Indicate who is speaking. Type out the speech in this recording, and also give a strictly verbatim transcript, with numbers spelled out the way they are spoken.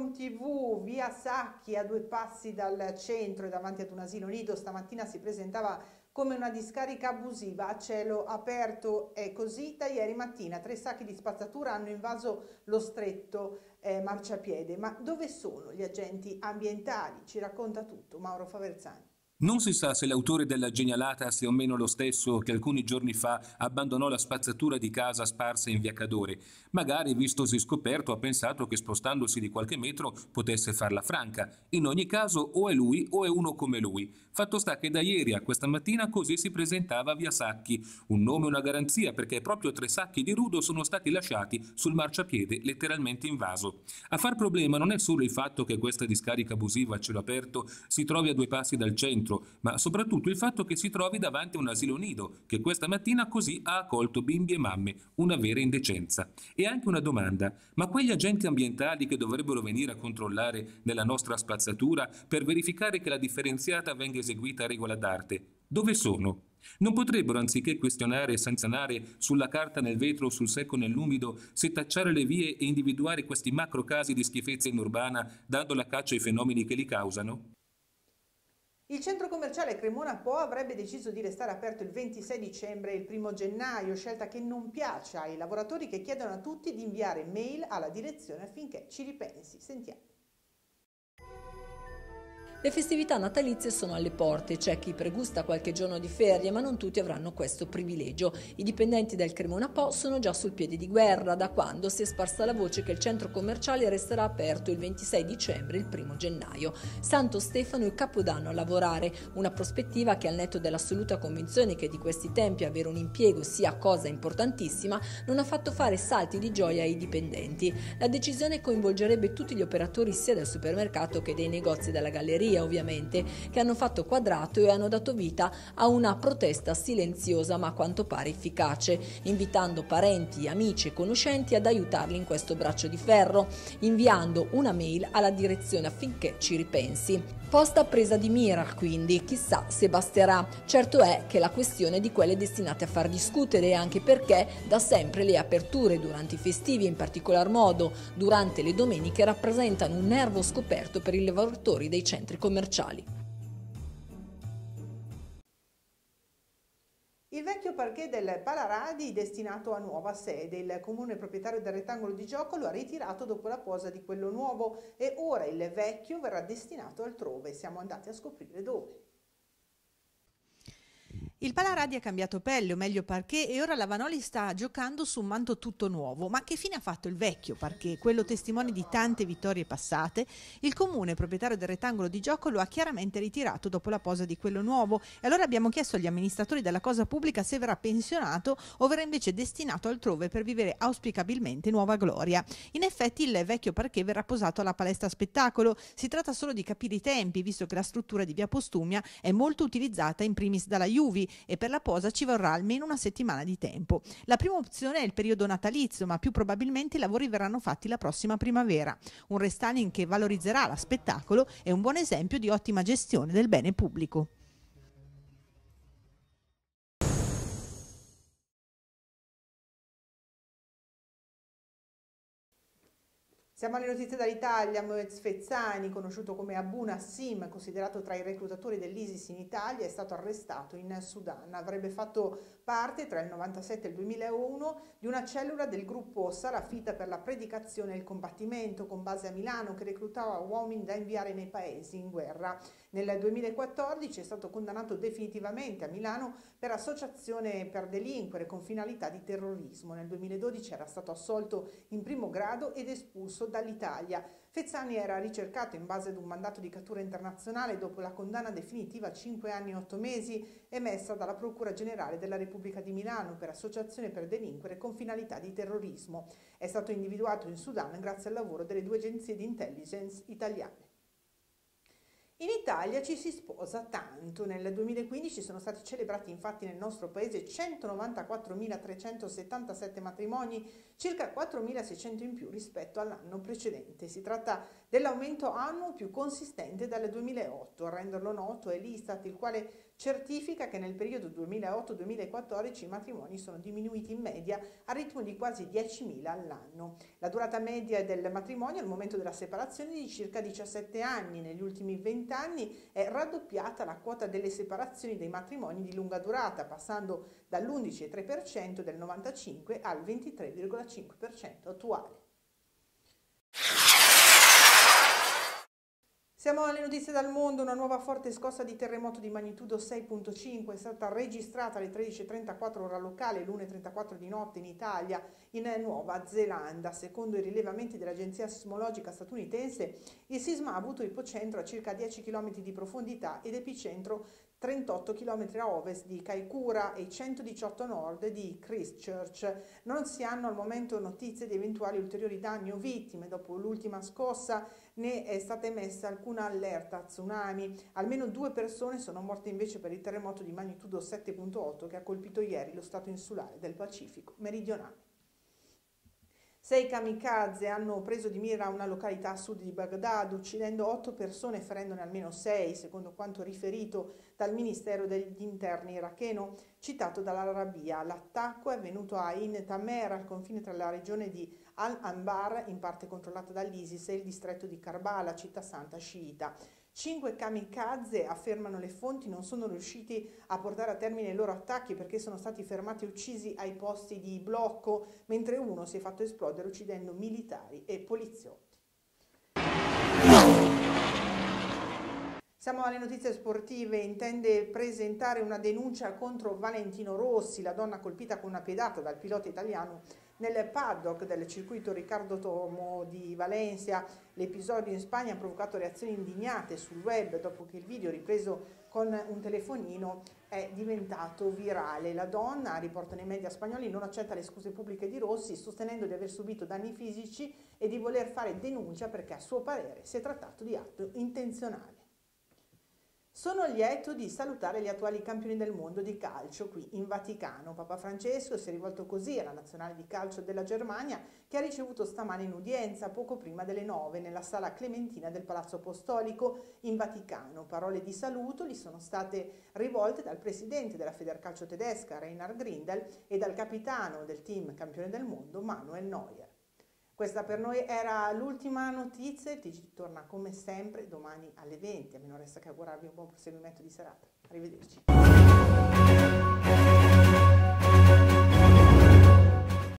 Speaker 1: Home ti vu, via Sacchi, a due passi dal centro e davanti ad un asilo nido, stamattina si presentava come una discarica abusiva a cielo aperto. È così da ieri mattina. Tre sacchi di spazzatura hanno invaso lo stretto eh, marciapiede. Ma dove sono gli agenti ambientali? Ci racconta tutto Mauro Faverzani.
Speaker 2: Non si sa se l'autore della genialata sia o meno lo stesso che alcuni giorni fa abbandonò la spazzatura di casa sparsa in via Cadore. Magari, vistosi scoperto, ha pensato che spostandosi di qualche metro potesse farla franca. In ogni caso, o è lui o è uno come lui. Fatto sta che da ieri a questa mattina così si presentava a via Sacchi. Un nome e una garanzia, perché proprio tre sacchi di rudo sono stati lasciati sul marciapiede letteralmente invaso. A far problema non è solo il fatto che questa discarica abusiva a cielo aperto si trovi a due passi dal centro, ma soprattutto il fatto che si trovi davanti a un asilo nido, che questa mattina così ha accolto bimbi e mamme, una vera indecenza. E anche una domanda: ma quegli agenti ambientali che dovrebbero venire a controllare nella nostra spazzatura per verificare che la differenziata venga eseguita a regola d'arte, dove sono? Non potrebbero, anziché questionare e sanzionare sulla carta nel vetro o sul secco nell'umido, setacciare le vie e individuare questi macro casi di schifezza in urbana, dando la caccia ai fenomeni che li causano?
Speaker 1: Il centro commerciale Cremona Po avrebbe deciso di restare aperto il ventisei dicembre e il primo gennaio, scelta che non piace ai lavoratori che chiedono a tutti di inviare mail alla direzione affinché ci ripensi. Sentiamo.
Speaker 3: Le festività natalizie sono alle porte, c'è chi pregusta qualche giorno di ferie, ma non tutti avranno questo privilegio. I dipendenti del Cremona Po sono già sul piede di guerra, da quando si è sparsa la voce che il centro commerciale resterà aperto il ventisei dicembre e il primo gennaio. Santo Stefano e Capodanno a lavorare, una prospettiva che, al netto dell'assoluta convinzione che di questi tempi avere un impiego sia cosa importantissima, non ha fatto fare salti di gioia ai dipendenti. La decisione coinvolgerebbe tutti gli operatori sia del supermercato che dei negozi della galleria, ovviamente, che hanno fatto quadrato e hanno dato vita a una protesta silenziosa ma a quanto pare efficace, invitando parenti, amici e conoscenti ad aiutarli in questo braccio di ferro, inviando una mail alla direzione affinché ci ripensi. Posta presa di mira, quindi, chissà se basterà. Certo è che la questione è di quelle destinate a far discutere, anche perché da sempre le aperture durante i festivi, in particolar modo durante le domeniche, rappresentano un nervo scoperto per i lavoratori dei centri commerciali.
Speaker 1: Il vecchio parquet del Palaradi destinato a nuova sede. Il comune proprietario del rettangolo di gioco lo ha ritirato dopo la posa di quello nuovo e ora il vecchio verrà destinato altrove. Siamo andati a scoprire dove.
Speaker 4: Il Palaradi ha cambiato pelle, o meglio parquet, e ora la Vanoli sta giocando su un manto tutto nuovo. Ma che fine ha fatto il vecchio parquet, quello testimone di tante vittorie passate? Il comune, proprietario del rettangolo di gioco, lo ha chiaramente ritirato dopo la posa di quello nuovo, e allora abbiamo chiesto agli amministratori della cosa pubblica se verrà pensionato o verrà invece destinato altrove per vivere auspicabilmente nuova gloria. In effetti il vecchio parquet verrà posato alla palestra spettacolo. Si tratta solo di capire i tempi, visto che la struttura di via Postumia è molto utilizzata in primis dalla Juvi, e per la posa ci vorrà almeno una settimana di tempo. La prima opzione è il periodo natalizio, ma più probabilmente i lavori verranno fatti la prossima primavera. Un restyling che valorizzerà lo spettacolo è un buon esempio di ottima gestione del bene pubblico.
Speaker 1: Siamo alle notizie dall'Italia. Moez Fezzani, conosciuto come Abu Nassim, considerato tra i reclutatori dell'ISIS in Italia, è stato arrestato in Sudan. Avrebbe fatto parte, tra il novantasette e il duemilauno, di una cellula del gruppo Salafita per la predicazione e il combattimento, con base a Milano, che reclutava uomini da inviare nei paesi in guerra. Nel duemilaquattordici è stato condannato definitivamente a Milano per associazione per delinquere con finalità di terrorismo. Nel duemiladodici era stato assolto in primo grado ed espulso dall'Italia. Fezzani era ricercato in base ad un mandato di cattura internazionale dopo la condanna definitiva a cinque anni e otto mesi emessa dalla Procura Generale della Repubblica di Milano per associazione per delinquere con finalità di terrorismo. È stato individuato in Sudan grazie al lavoro delle due agenzie di intelligence italiane. In Italia ci si sposa tanto. Nel duemilaquindici sono stati celebrati infatti nel nostro paese centonovantaquattromilatrecentosettantasette matrimoni, circa quattromilaseicento in più rispetto all'anno precedente. Si tratta dell'aumento annuo più consistente dal duemilaotto. A renderlo noto è l'Istat, il quale certifica che nel periodo duemilaotto duemilaquattordici i matrimoni sono diminuiti in media a ritmo di quasi diecimila all'anno. La durata media del matrimonio al momento della separazione è di circa diciassette anni. Negli ultimi venti anni è raddoppiata la quota delle separazioni dei matrimoni di lunga durata, passando dall'undici virgola tre per cento del novantacinque al ventitré virgola cinque per cento attuale. Siamo alle notizie dal mondo. Una nuova forte scossa di terremoto di magnitudo sei virgola cinque è stata registrata alle tredici e trentaquattro ora locale e l'una e trentaquattro di notte in Italia, in Nuova Zelanda. Secondo i rilevamenti dell'agenzia sismologica statunitense, il sisma ha avuto ipocentro a circa dieci chilometri di profondità ed epicentro trentotto chilometri a ovest di Kaikoura e centodiciotto a nord di Christchurch. Non si hanno al momento notizie di eventuali ulteriori danni o vittime. Dopo l'ultima scossa ne è stata emessa alcuna allerta tsunami. Almeno due persone sono morte invece per il terremoto di magnitudo sette virgola otto che ha colpito ieri lo stato insulare del Pacifico meridionale. Sei kamikaze hanno preso di mira una località a sud di Baghdad, uccidendo otto persone e ferendone almeno sei, secondo quanto riferito dal Ministero degli Interni iracheno, citato dall'Arabia. L'attacco è avvenuto a Ain Tamer, al confine tra la regione di Al-Anbar, in parte controllata dall'ISIS, e il distretto di Karbala, città santa sciita. Cinque kamikaze, affermano le fonti, non sono riusciti a portare a termine i loro attacchi perché sono stati fermati e uccisi ai posti di blocco, mentre uno si è fatto esplodere uccidendo militari e poliziotti. Siamo alle notizie sportive. Intende presentare una denuncia contro Valentino Rossi, la donna colpita con una pedata dal pilota italiano nel paddock del circuito Ricardo Tomo di Valencia. L'episodio in Spagna ha provocato reazioni indignate sul web dopo che il video, ripreso con un telefonino, è diventato virale. La donna, riportano i media spagnoli, non accetta le scuse pubbliche di Rossi, sostenendo di aver subito danni fisici e di voler fare denuncia perché a suo parere si è trattato di atto intenzionale. Sono lieto di salutare gli attuali campioni del mondo di calcio qui in Vaticano. Papa Francesco si è rivolto così alla nazionale di calcio della Germania, che ha ricevuto stamane in udienza poco prima delle nove nella sala Clementina del Palazzo Apostolico in Vaticano. Parole di saluto gli sono state rivolte dal presidente della Federcalcio tedesca Reinhard Grindel e dal capitano del team campione del mondo Manuel Neuer. Questa per noi era l'ultima notizia. Il T G torna come sempre domani alle venti. A me non resta che augurarvi un buon proseguimento di serata. Arrivederci.